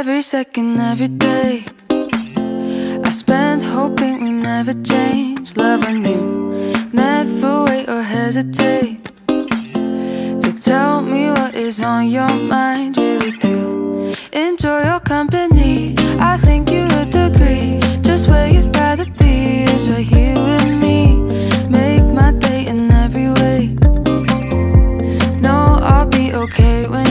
Every second, every day, I spend hoping we never change. Love on you, never wait or hesitate to tell me what is on your mind. Really do enjoy your company, I think you would agree. Just where you'd rather be is right here with me. Make my day in every way. No, I'll be okay when